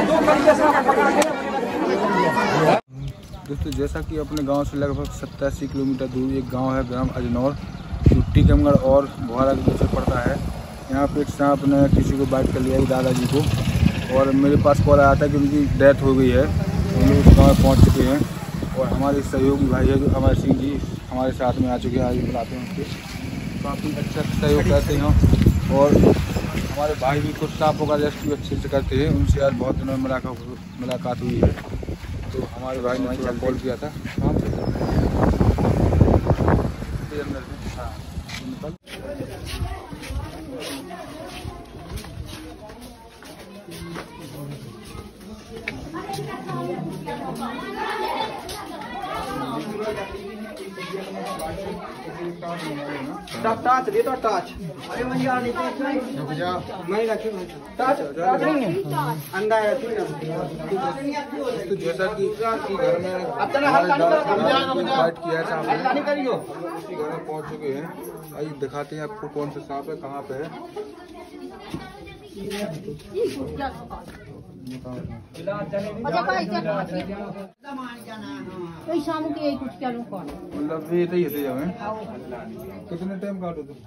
दोस्तों जैसा कि अपने गांव से लगभग 87 किलोमीटर दूर एक गांव है ग्राम अजनौर, जो टीकमगढ़ और बुहारा के बीच से पड़ता है। यहाँ पे एक सांप ने किसी को बाइट कर लिया है, दादाजी को, और मेरे पास कॉल आया था कि उनकी डेथ हो गई है। हम लोग उस गाँव में पहुँच चुके हैं और हमारे सहयोगी भाई है जो अमर सिंह जी हमारे साथ में आ चुके हैं। आज बुलाते हैं उनके, काफ़ी अच्छा सहयोग करते हैं और हमारे भाई भी कुछ सांपों का रेस्क्यू अच्छे से करते हैं। उनसे आज बहुत दिनों में मुलाकात हुई है, तो हमारे भाई ने थोड़ा कॉल किया था। टाच दे तो टाच। अरे मैं यार नहीं मैं रखी टाच नहीं है अंडा है। तो जैसा कि घर में फाइट किया है सांप ने, घर में पहुंच चुके हैं। आइए दिखाते हैं आपको कौन सा सांप है, कहाँ पे है। मतलब ये तो कितने टाइम काटो तो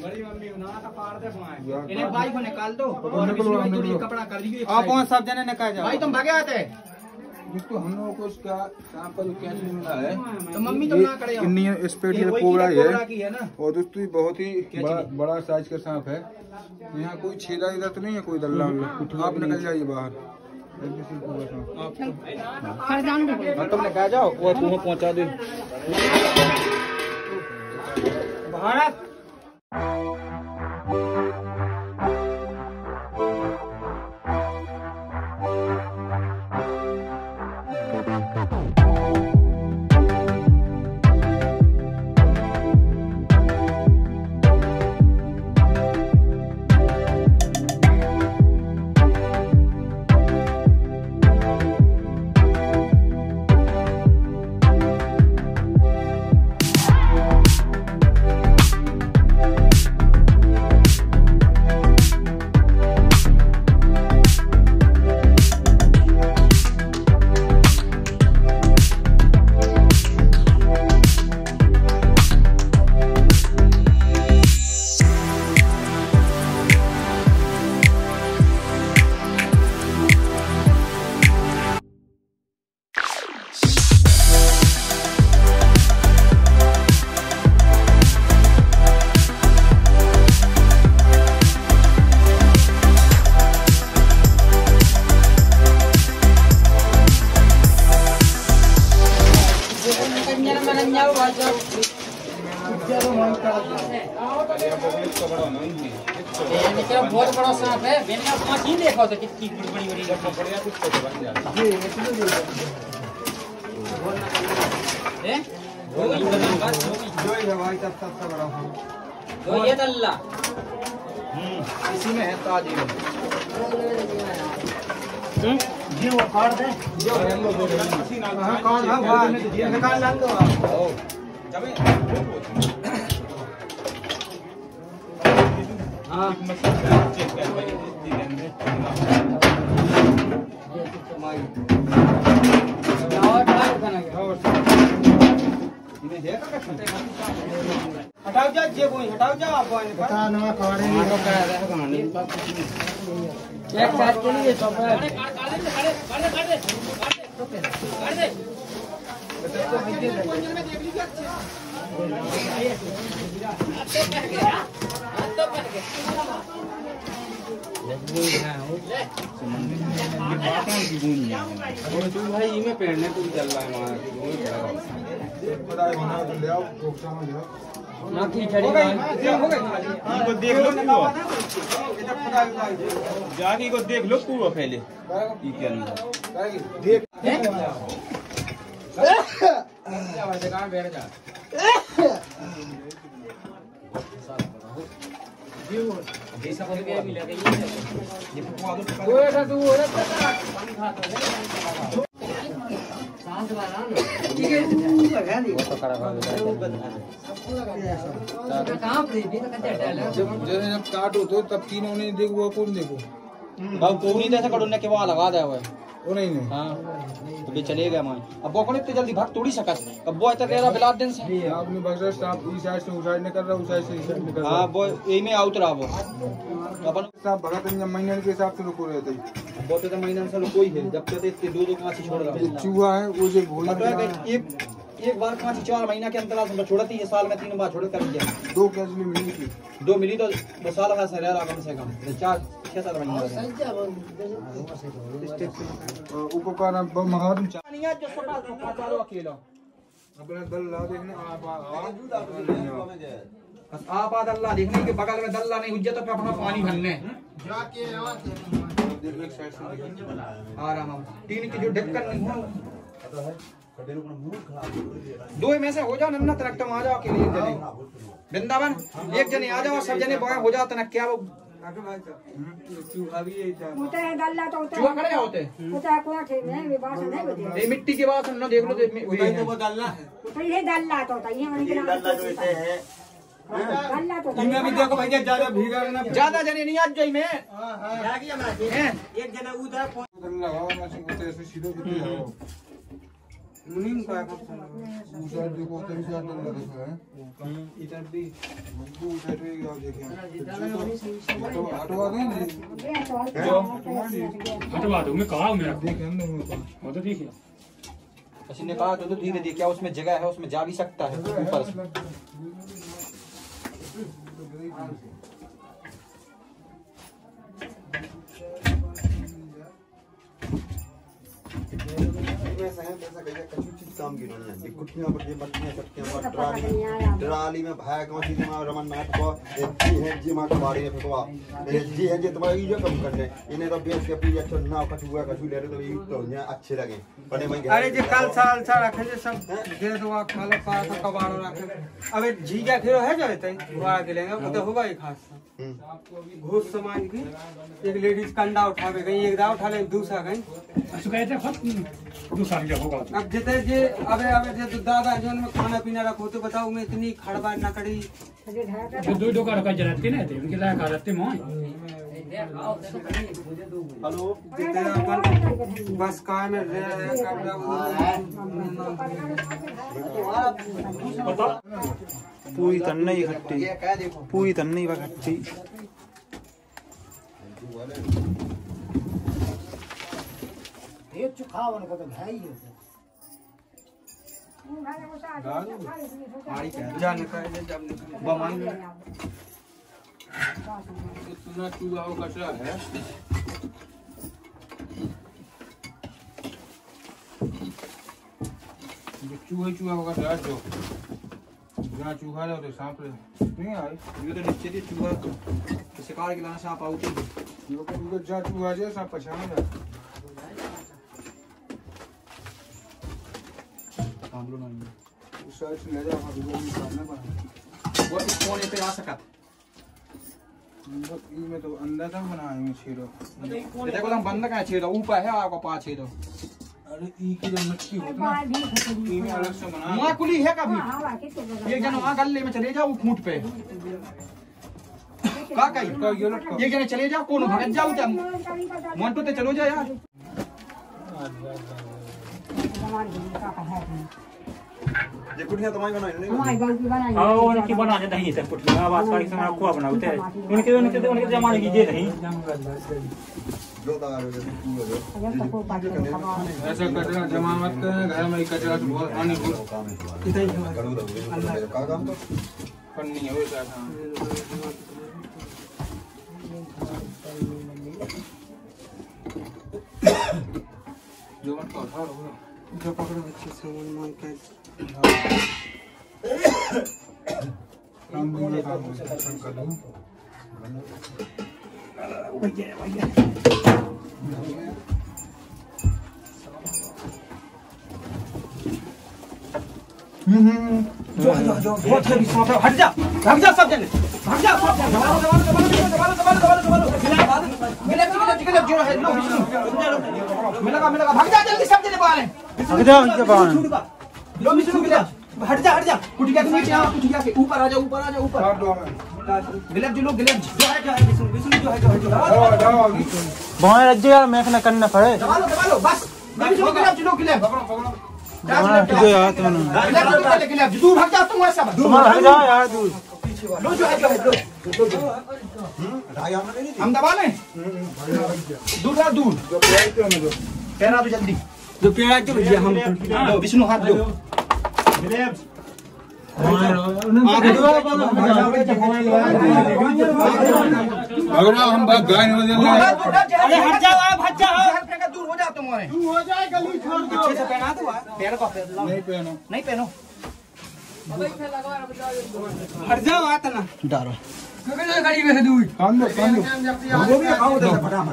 भाई को निकाल दो कपड़ा कर दीजिए। आप सब जने निकाल जाओ भाई, तुम भागे आते। दोस्तों हम लोगों को इसका सांप का जो कैच मिला है तो मम्मी तुम ना करे, इंडियन स्पेशल कोबरा है। और दोस्तों ये बहुत ही बड़ा साइज का सांप है। यहाँ कोई छेदा इधर तो नहीं है, कोई दल्ला आप निकल जाइए बाहर। तुम निकाल जाओ वो तुम्हें पहुँचा दे भारत। बहुत बड़ा सांप है। ही देखो तो कितनी बड़ी बड़ी ये दल्ला इसी में है ताजी जी वो काट दे निकाल दो हटाओ जा जे कोई हटाओ जा आप बता नवा खवाड़े नहीं तो कह रहा है कहानी एक साथ के लिए सब काट दे भाई में पहनने तो चल रहा है देख लो जाके को देख लो पूरा पहले क्या देख बैठ जा जब काटो तो तब तीनों ने देखो कौन देखो पूरी तरह से कड़ोने के वहाँ लगा दे हुए वो नहीं हाँ अभी चले गए मैं अब वो इतनी जल्दी भाग तोड़ी सकस अब वो इतना रहा बिलाट दिन से आपने बक्सर साहब इस साइड से उस साइड निकल रहा उस साइड से इस साइड निकल रहा हाँ वो यही में आउट रहा वो अपन साहब भगत महीने के हिसाब से रुको रहे थे वो तो महीना से कोई है जब तक इसके दो कांची छोड़ रहा चूहा है वो जो भोला एक बार 5-4 महीना के अंतराल से छोड़ती है साल में 3 बार छोड़ कर दिया 2 कैचली मिली थी 2 मिली तो 2 साल का से रहा कम से कम 4-6 महीना ऊपर का नाम मंगा दूं नहीं है जो छोटा चारो अकेला अपना दल ला देखने बस आप अल्लाह देखने के बगल में दल्ला नहीं हुज्जत पे अपना पानी भरने आराम तीन की जो ढक्कन नहीं हो 2 में से हो जाओ नन्ना तरक्टम आ जाओ अकेले जने वृंदावन एक जने आ जाओ सब जने हो जाओ तना क्या वो चूहा भी होता है दल्ला तो होता चूहा खड़े होते होता है कोना थे में वे बात नहीं बजे ये मिट्टी के बाद ना देख लो तो वो दल्ला है तो ये दल्ला तो होता है ये दल्ला जो है दल्ला तो इनमें भी देखो भैया ज्यादा भीगा ना ज्यादा जने नहीं आज जाई में एक जना उधर दल्ला हवा मशीन होते ऐसे सीधे सीधे आओ मुनीम का दूसरा देखो उधर से दल्ला देखो है इधर भी वो उधर भी आओ देखिए तो हटवा दें हटवा दो मैं कहा मेरा देखें हम वो तो देखिए किसी ने कहा तो धीरे धीरे क्या उसमें जगह है उसमें जा भी सकता है ऊपर काम की नहीं कुटियां बच्चियां सबके ट्राली में भाया कौन सी में रमन नाथ को जी है जी मां कबाड़ी में फेंकवा जी है जी तुम्हारी ये कम करने इन्हें तो बेच के पी अच्छा ना कछुआ कछु ले रहे तो ये तो यहाँ अच्छे लगे बने मैं अरे जे कल साल सा रखे जे सब घेर दो खाला पा तो कबाड़ो रखे अबे जीजा घेरो है जो रहते वाला के लेंगे वो तो होगा ही खास घूस समाज की एक लेडीज कंडा उठावे गई एक दा उठा ले दूसरा गई असु कहते खत दूसरा क्या होगा अब जिते जे अबे जे तो दादा जोन में खाना पीना रखो तो बताओ मैं इतनी खड़बा न कड़ी जो दो डोका रखा जलाते ना थे उनके लायक आते मोय हेलो जिते अपन बस कार में रह पूरी तन्ने ही खट्टी पूरी तन्ने ही खट्टी ये चुखावन को तो भाई है जान का जब बमान इतना चूहा वो कचरा है चूहा होगा डर जो जहाँ चूहा रहे तो सांप रहे नहीं आए ये तो निश्चित ही चूहा शिकार के लाना सांप आउट है जहाँ चूहा जाए सांप पहचान जाए काम लो नहीं उस साइड से ले जाओ वीडियो निकालना पड़ा वो इस कोने पे आ सका में तो अंदर तक बनाए में छेड़ो देखो हम बंद का छेड़ो ऊपर है आपको पांच छेड़ो अरे ई की जो मिट्टी होती ना ई में अलग से बना वहाँ कुली है कभी एक जन वहाँ गले में चले जाओ खूंट पे का कहीं एक जने चले जाओ कौन भगत जाओ तुम मोन्टो ते चलो जा यार ये कुटियां तुम्हारी बनाई नहीं हमारी गांव की बनाई हां उनकी बना दे नहीं सब कुछ आवाज वाली से हमारा कुआ बनाते हैं उनके जमाने की ये नहीं जो दार हो ऐसा कचरा जमा मत करें घर में कचरा तो बहुत हानि हो का काम तो करनी है वैसा जो मत उठा लो जो पकड़ो अच्छे से मान के काम दूंगा काम कर दूं जो बहुत है सांप है हट जा भाग जा सब जने भाग जा सब जने दबालो जो है लो मिलेगा भाग जा जल्दी सब जने बाहर भाग जा उनके बाहर लो मिश्रू हट जा कुटिया के नीचे आ कुटिया के ऊपर आ जा ऊपर काट दो हमें गिलेब जी लो, गिलेब जो है विष्णु, विष्णु जो है वहाँ राज्य यार मैं कहना करना पड़े दबा लो बस। गिलेब जी लो, गिलेब वहाँ जो यार गिलेब जी दूर भाग जा तुम वैसा तुम्हारा हट जाओ यार दूर लो जो है लो। हम दबा लें दूर ना दूर पैरा तो जल्दी जो पैरा जो भैया हम लो विष्णु हाथ दो अगर हम बात गाय नहीं अरे हट जाओ आप, हट जाओ दूर हो जाओ तुम्हारे हो जाए गली छोड़ दो। अच्छे से पहना दो पैर को नहीं पहनो, नहीं पहनो हट जाओ आता ना डालो गाड़ी में से दूर कान दो वो भी खाओ दे फटाफट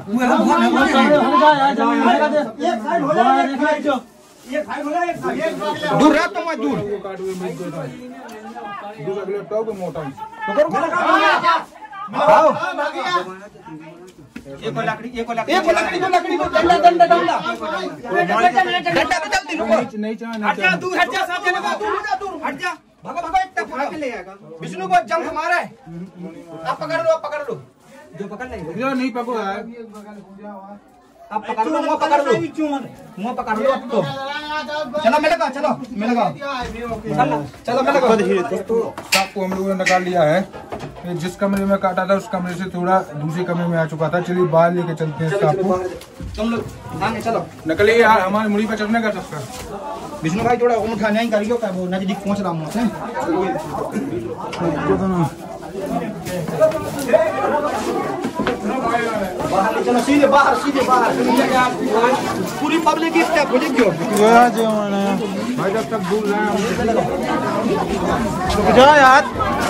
दूर रह तुम दूर टॉप मोटा आओ एक लकड़ी को डंडा डंडा डंडा तो जल्दी रुको नहीं चाहे हट जा दूर, हट जा साथ चले दूर हट जा भगा भगा एक तक भाग के ले आएगा विष्णु को जंप मारा है। आप पकड़ लो जो पकड़ लेंगे नहीं पको है आप पकड़ लो, मुंह पकड़ लो अब तो चलो मिलेगा चलो तो सांप को हम लोगों ने निकाल लिया है। ये जिस कमरे में काटा था उस कमरे से थोड़ा दूसरे कमरे में आ चुका था। चलिए बाहर लेके चलते हैं सांप को। तुम लोग आगे चलो निकलिए यार, हमारी मुड़ी पे चढ़ने का चक्कर। विष्णु भाई थोड़ा उठा नहीं करियो क्या वो नजदीक पहुंच रहा हूँ बाहर चलो सीधे बाहर पूरी पब्लिक इस स्टेप हो जाएगी भाई जब तक दूर रहे जा यार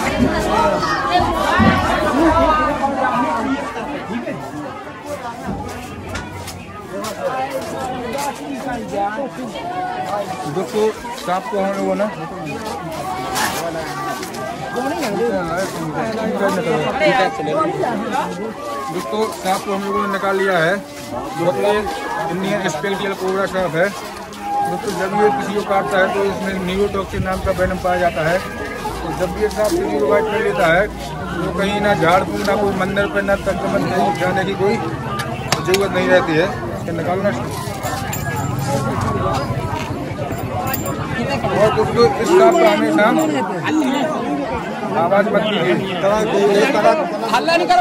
दोस्तों सांप को हम लोगों ने दोस्तों सांप को हम लोगों ने निकाल लिया है। जो कि इंडियन स्पेक्टियल कोबरा सांप है। दोस्तों जब ये किसी को काटता है तो इसमें न्यूरोटॉक्सिन नाम का वेनम पाया जाता है। तो जब ये सांप किसी को बाइट कर लेता है तो कहीं ना झाड़ फूक ना कोई मंदिर पर ना तकमत कहीं जाने की कोई जरूरत नहीं रहती है। इसका निकालना और दोस्तों इस सांप का हमेशा आवाज मत कीजिए, हल्ला नहीं करो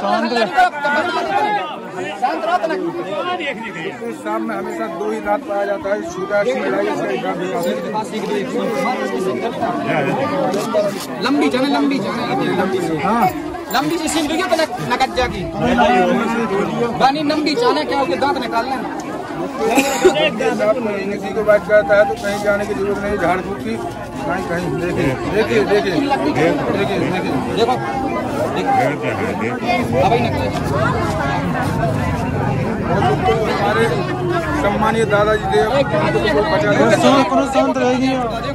इस सांप में हमेशा 2 ही दांत पाया जाता है। छोटा लंबी लंबी से सीख लीजिए तो नकट जाएगी बानी लंबी चाने क्या होगी दांत निकालना किसी को बात करता है तो कहीं जाने की जरूरत नहीं। झाड़ फूक की कहीं देखिए देखो हमारे सम्मानीय दादाजी थे शांत रहेगी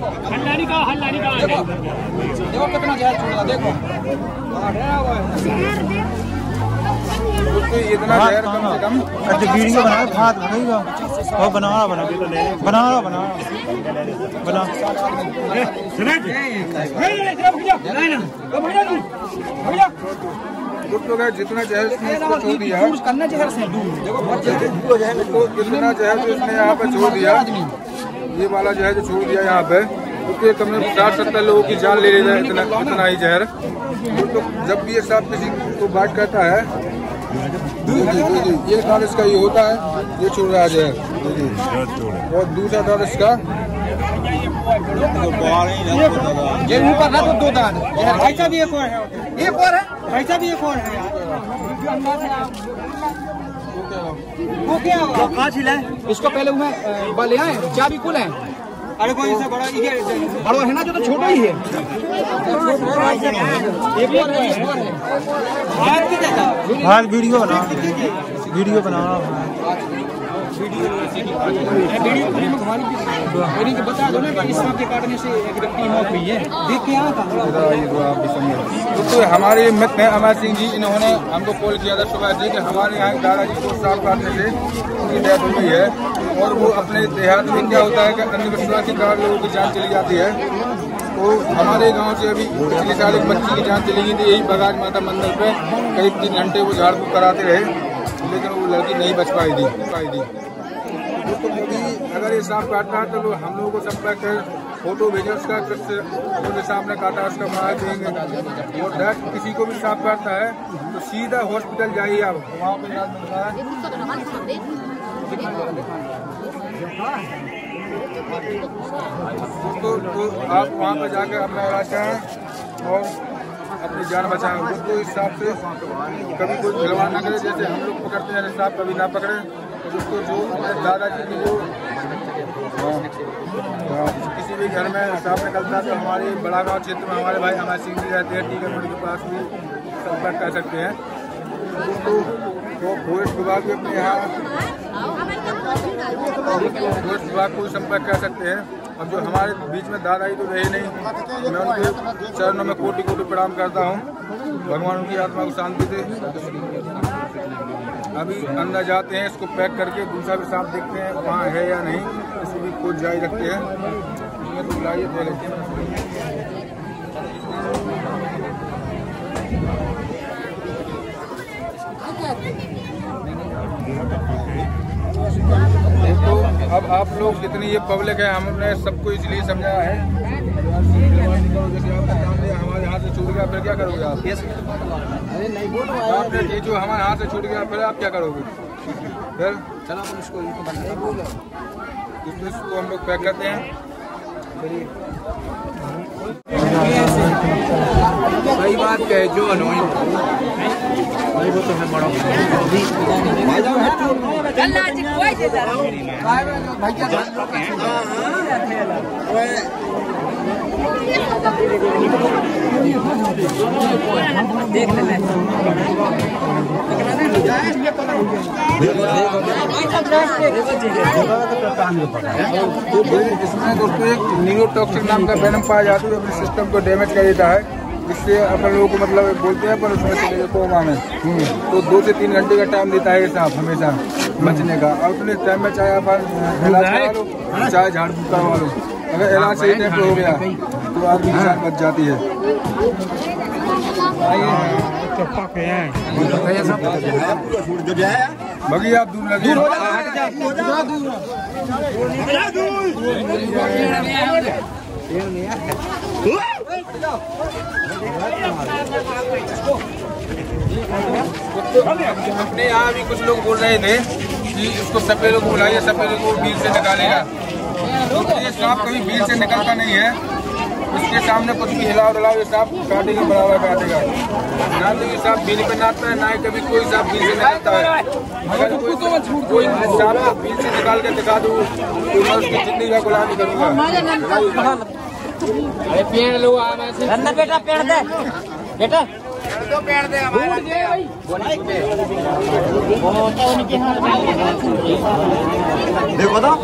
देखो कितना जहर छोड़ा देखो इतना जहर कम से कम अच्छा वीडियो बना हाथ बनाएगा और बना लोग जितना जहर इसने इसको छोड़ दिया करना जहर से इतना जहर जो इसने यहाँ पे छोड़ दिया, ये वाला जहर जो छोड़ दिया यहाँ पे क्योंकि कम से कम 60-70 लोगों की जान ले लेता है इतना ही जहर। तो जब भी ये सांप किसी को बात करता है ये दांत इसका ये होता है, ये छोड़ रहा है जहर। और दूसरा दांत इसका ये मुंह पर ना तो 2 दांत ऐसा भी एक और है ऐसा भी एक और है वो क्या इसको पहले मैं बल आए चाबी खुले अरे कोई ऐसा बड़ा है ना जो तो छोटा ही है हाथ वीडियो बना बता दो ना कि इस सांप के काटने से एक व्यक्ति की मौत हुई है। देख के यहाँ तो हमारे मित्र हैं अमर सिंह जी, इन्होंने हमको कॉल किया था सुबह से कि हमारे यहाँ दादाजी को सांप काटने से उनकी डेथ हो गई है। और वो अपने देहात में क्या होता है कि अंधविश्वास के कारण लोगों की जान चली जाती है। तो हमारे गांव से अभी पिछले साल एक बच्ची की जान चली गई थी यही बगाज माता मंदिर पे। करीब 3 घंटे वो झाड़ फूक कराते रहे, लेकिन वो लड़की नहीं बच पाई थी। तो अगर ये सांप काटता है तो हम लोगों को संपर्क कर फोटो भेजे उसका, जो सांप ने काटा उसका मार देंगे। और डर किसी को भी सांप काटता है तो सीधा हॉस्पिटल जाइए आप, वहाँ पे इलाज मिलता है। तो आप वहाँ पर जाकर अपना इलाज कराएं और अपनी जान बचाएं। उसको इस हिसाब से कभी कोई खिलवाड़ न करे, जैसे हम लोग पकड़ते हैं सांप कभी ना पकड़े। तो उसको जो हमारे दादाजी की जो किसी भी घर में सांप निकलता है तो हमारे बड़ा गाँव क्षेत्र में हमारे भाई हमारे सिंह जी रहते हैं, टीका मंडी के पास भी संपर्क कर सकते हैं। तो फॉरेस्ट विभाग भी अपने यहाँ फॉरेस्ट विभाग को संपर्क कर सकते हैं। अब जो हमारे बीच में दादाजी तो रहे नहीं, मैं उनके चरणों में कोटि कोटि प्रणाम करता हूँ, भगवान उनकी आत्मा को शांति दे। अभी अंदर जाते हैं, इसको पैक करके दूसरा भी सांप देखते हैं वहाँ है या नहीं, इसको भी खोज जारी रखते हैं। बुलाइए पहले तो अब आप लोग जितनी ये पब्लिक है हमने सबको इसलिए समझाया है, जैसे आपने काम दिया हमारे हाथ से छूट गया फिर क्या करोगे आप? अरे नहीं बोलो, आपने ये जो हमारे हाथ से छूट गया फिर आप क्या करोगे? फिर चलो हम इसको हम लोग पैक करते हैं। सही बात कहे जो वो तो है बड़ा देख लेना इसमें दोस्तों एक न्यूरोटॉक्सिक नाम का वेनम पाया जाता है जो अपने सिस्टम को डैमेज कर देता है, जिससे अपन लोगों को मतलब बोलते हैं पर उसमें से कोमा में तो 2 से 3 घंटे का टाइम देता है सांप हमेशा बचने का। और उतने टाइम में चाहे अपन इलाज करवा लो चाहे झाड़ फूक करवा लो, अगर इलाज सही टाइम पे हो गया तो आदमी की जान बच जाती है। बाकी आप दूर लगे अपने यहाँ भी कुछ लोग बोल रहे थे कि इसको सपेरे को बुलाइए, सपेरे को भीड़ से निकालेगा। तो ये सांप कभी भीड़ से निकलता नहीं है, उसके सामने कुछ भी हिलाओ डलाओ ये सांप काटेगा, बराबर काटेगा। ना तो ये सांप भीड़ पे नाचता है, ना ही कभी कोई सांप भीड़ से निकलता है। अगर कोई सांप को भीड़ से निकाल के दिखा दूँ तो मैं उसकी जिंदगी का गुलामी करूँगा। अरे पेड़ लो बेटा, पेड़ दे बेटा, तो पेड़ दे देखो तो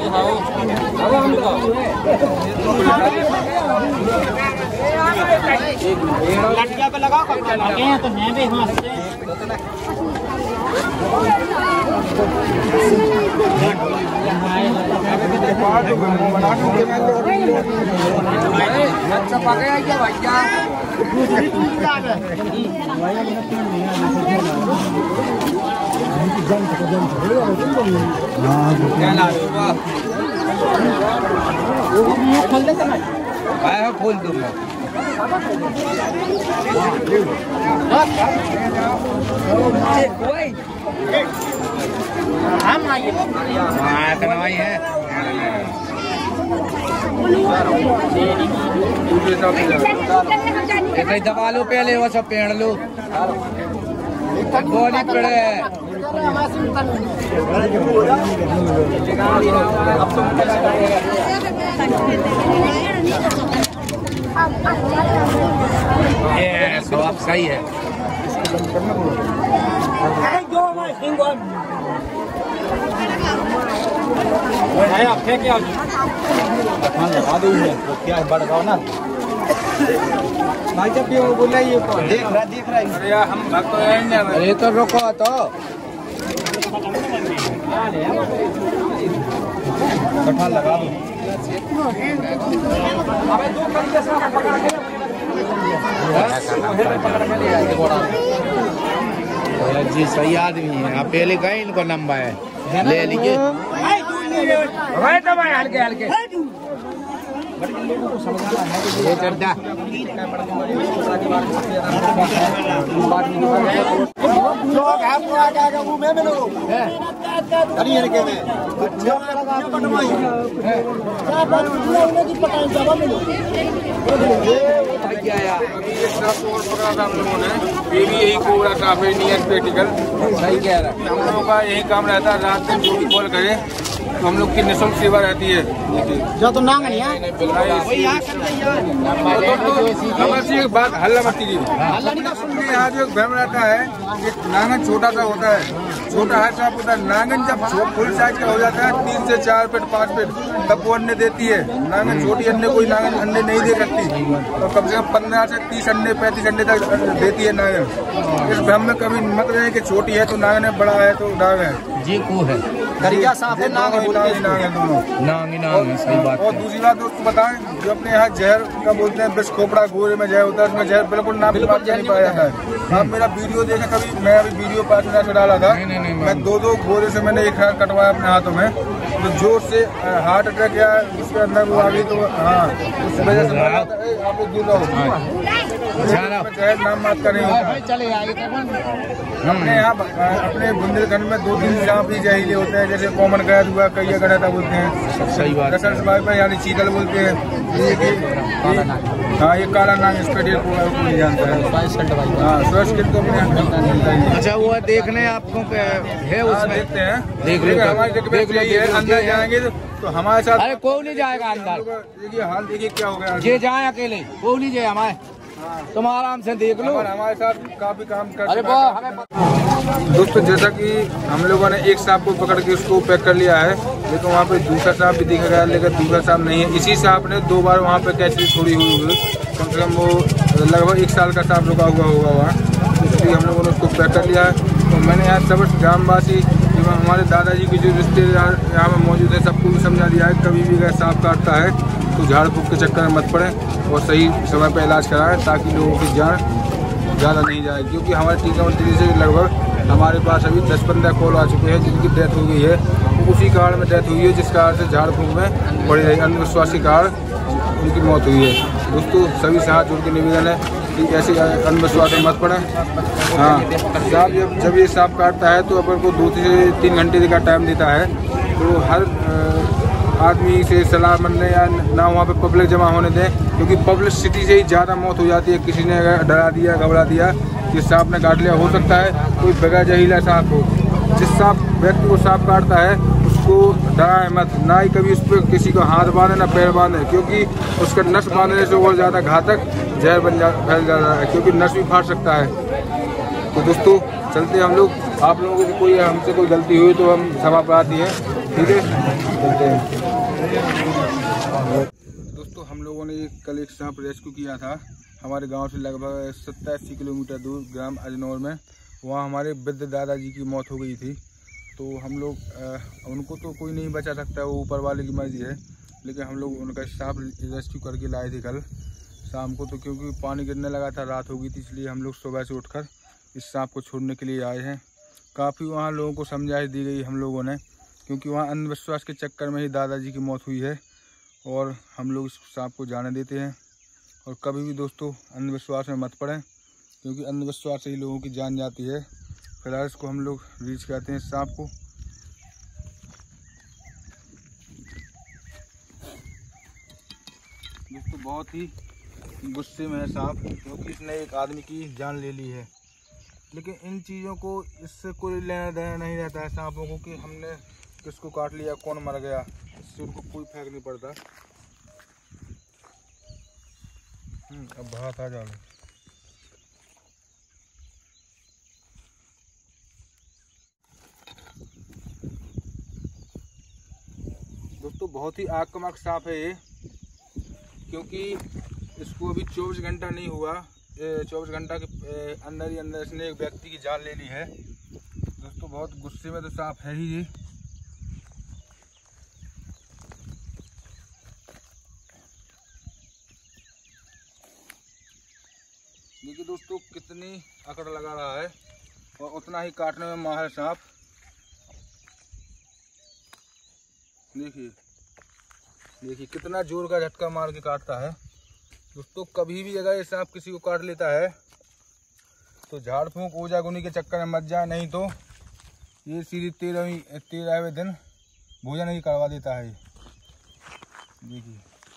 लटका पे लगाओ तो मैं भी अच्छा पकड़ा क्या भैया खोल दूँ मैं ऐसे दबा लो पहले, वो सब पेड़ लो गोली पड़े ये सब सही है। लगा दो क्या बढ़ाओ ना भाई, जब भी वो बोला ये देख रहा है। अरे यार हम भाग तो रहेंगे, अरे तो रुको तो कटहल लगा दो। जी सही आदमी है। आप पहले गए इनको लंबा है ले लीजिए। हल्के हल्के ये चढ़ा ये भी यही कोबरा साफ है, नियर प्रैक्टिकल सही कह रहा है। हम लोगों का यही काम रहता है, रात दिन जो भी कॉल करे तो हम लोग की निःशुल्क सेवा रहती है। जो तो नांग नहीं है एक बात हल्ला मत कीजिए। यहाँ जो भ्रम रहता है, एक नांगन छोटा सा होता है, छोटा है साफ होता है। नांगन जब फुल साइज का हो जाता है 3 से 4 फीट 5 फीट तब वो अंडे देती है। नांगन छोटी अंडे कोई नांगन अंडे नहीं दे सकती, तो कम से कम 15 से 30 अंडे 35 अंडे तक देती है नांगन। इस भ्रम में कभी मत रहे कि छोटी है तो नांगन है, बड़ा है तो नांग है। जी को है करिया साफ है, नांग है दोनों नांग है सही बात। और दूसरी बात दोस्तों बताएं, जो अपने यहाँ जहर का बोलते हैं विष खोपड़ा गोरे में जहर होता है, उसमें जहर बिल्कुल ना नहीं पाया जाता है। आप मेरा वीडियो देखें कभी, मैं अभी वीडियो 5 मिनट से डाला था, मैं 2 गोरे से मैंने एक हाथ कटवाया अपने हाथों में, तो जोर से हार्ट अटैक या उसके अंदर वो आ गई, तो हाँ उस वजह से आप लोग दूर रहो, जहर नाम मात का नहीं होता। अपने यहाँ अपने बुंदेलखंड में 2-3 सांप ही जहरीले होते हैं, जैसे कॉमन गैद हुआ, कैया गढ़ा बोलते हैं, सही बात। यानी चीतल बोलते हैं, हाँ ये काला नाग, इसका डेट को नहीं जानता है। हाँ स्वस्थ तो अपने अच्छा वो देखने आपको है उसमें देखते हैं, देख हमारी रिक्वेस्ट यही है, अंदर जाएंगे तो हमारे साथ। अरे कोई नहीं जाएगा अंदर, देखिए हाल देखिए क्या हो गया। ये जाए अकेले, कोई नहीं जाए हमारे, तुम आराम से देख लो। हमारे साथ काफी काम कर। अरे दोस्तों जैसा कि हम लोगों ने एक सांप को पकड़ के उसको पैक कर लिया है, लेकिन वहाँ पे दूसरा सांप भी दिख रहा है, लेकिन दूसरा सांप नहीं है। इसी सांप ने 2 बार वहाँ पे कैचरी छोड़ी हुई होगी, कम से कम वो लगभग 1 साल का सांप रुका हुआ होगा वहाँ, इसलिए हम लोगों ने उसको पैक कर लिया है। तो मैंने यहाँ सब ग्रामवासी हमारे दादाजी के जो रिश्तेदार यहाँ में मौजूद है सबको भी समझा दिया है, कभी भी अगर सांप काटता है तो झाड़ फूक के चक्कर में मत पड़े और सही समय पर इलाज कराएं, ताकि लोगों की जान ज़्यादा नहीं जाए। क्योंकि हमारे टीकामंत्री से लगभग हमारे पास अभी 10-15 कॉल आ चुके हैं जिनकी डेथ हो गई है, उसी कारण में डेथ हुई है, जिस कारण से झाड़ फूक में बड़ी रही अंधविश्वास के कारण उनकी मौत हुई है। दोस्तों सभी से हाथ जोड़ के निवेदन है कि ऐसे अंधविश्वास में मत पड़े। हाँ सांप जब ये सांप काटता है तो अपन को 2 से 3 घंटे का टाइम देता है, तो हर आदमी से सलाह मानने या ना वहाँ पे पब्लिक जमा होने दें, क्योंकि पब्लिसिटी से ही ज़्यादा मौत हो जाती है। किसी ने अगर डरा दिया, घबरा दिया कि सांप ने काट लिया, हो सकता है कोई बगैर जहरीला सांप हो। जिस सांप व्यक्ति को सांप काटता है उसको डराए मत, ना ही कभी उस पर किसी को हाथ बांधे ना पैर बांधे, क्योंकि उसका नस बांधने से और ज़्यादा घातक जहर फैल जाता है, क्योंकि नस भी फाड़ सकता है। तो दोस्तों चलते हम लोग, आप लोगों से कोई हमसे कोई गलती हुई तो हम क्षमा प्रार्थी है, ठीक है चलते हैं। दोस्तों हम लोगों ने कल एक सांप रेस्क्यू किया था हमारे गांव से लगभग 87 किलोमीटर दूर ग्राम अजनौर में। वहाँ हमारे वृद्ध दादाजी की मौत हो गई थी, तो हम लोग उनको तो कोई नहीं बचा सकता, वो ऊपर वाले की मर्जी है, लेकिन हम लोग उनका सांप रेस्क्यू करके लाए थे कल शाम को। तो क्योंकि पानी गिरने लगा था, रात हो गई थी, इसलिए हम लोग सुबह से उठकर इस सांप को छोड़ने के लिए आए हैं। काफ़ी वहाँ लोगों को समझाइश दी गई हम लोगों ने, क्योंकि वहाँ अंधविश्वास के चक्कर में ही दादाजी की मौत हुई है, और हम लोग इस सांप को जाने देते हैं। और कभी भी दोस्तों अंधविश्वास में मत पड़ें, क्योंकि अंधविश्वास से ही लोगों की जान जाती है। फिलहाल इसको हम लोग रीच करते हैं सांप को। दोस्तों बहुत ही गुस्से में है सांप, क्योंकि इसने एक आदमी की जान ले ली है। लेकिन इन चीज़ों को इससे कोई लेना देना नहीं रहता है सांपों को, कि हमने किसको काट लिया, कौन मर गया, इससे उनको कोई फर्क नहीं पड़ता। अब बाहर आ जाओ। दोस्तों बहुत ही आक्रामक सांप है ये, क्योंकि इसको अभी 24 घंटा नहीं हुआ, 24 घंटा के अंदर ही अंदर इसने एक व्यक्ति की जान ले ली है। दोस्तों बहुत गुस्से में तो सांप है ही ये। देखिए दोस्तों कितनी अकड़ लगा रहा है और उतना ही काटने में माहिर सांप। देखिए देखिए कितना जोर का झटका मार के काटता है। दोस्तों कभी भी अगर ये सांप किसी को काट लेता है तो झाड़ फूंक ओझा गुनी के चक्कर में मत जाए, नहीं तो ये सीधी 13वें दिन भोजन ही करवा देता है। देखिए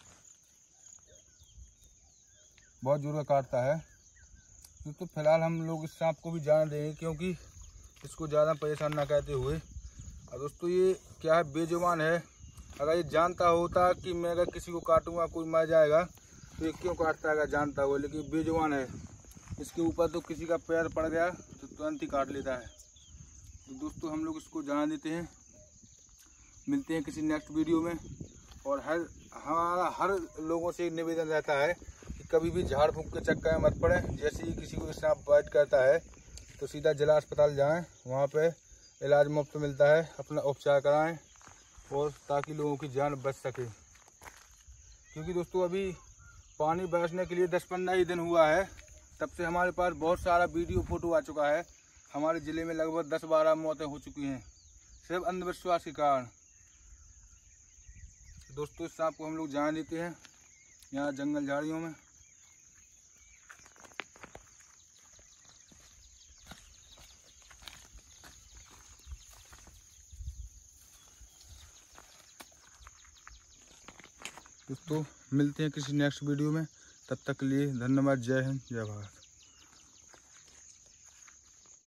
बहुत जोर का काटता है। तो फिलहाल हम लोग इस सांप को भी जाने देंगे क्योंकि इसको ज़्यादा परेशान ना करते हुए। और दोस्तों ये क्या है, बेजुबान है। अगर ये जानता होता कि मैं अगर किसी को काटूंगा कोई मर जाएगा तो ये क्यों काटता है, अगर जानता हो। लेकिन बेजुबान है, इसके ऊपर तो किसी का पैर पड़ गया तो तुरंत ही काट लेता है। तो दोस्तों हम लोग इसको जाने देते हैं, मिलते हैं किसी नेक्स्ट वीडियो में। और हमारा हर लोगों से निवेदन रहता है कि कभी भी झाड़ फूंक के चक्कर में मत पड़े। जैसे ही किसी को सांप बाइट करता है तो सीधा जिला अस्पताल जाएं, वहाँ पे इलाज मुफ्त मिलता है, अपना उपचार कराएं और ताकि लोगों की जान बच सके। क्योंकि दोस्तों अभी पानी बरसने के लिए 10-15 ही दिन हुआ है, तब से हमारे पास बहुत सारा वीडियो फोटो आ चुका है। हमारे ज़िले में लगभग 10-12 मौतें हो चुकी हैं सिर्फ अंधविश्वास के कारण। दोस्तों इस सांप को हम लोग जान देते हैं यहाँ जंगल झाड़ियों में। दोस्तों मिलते हैं किसी नेक्स्ट वीडियो में, तब तक के लिए धन्यवाद। जय हिंद, जय भारत।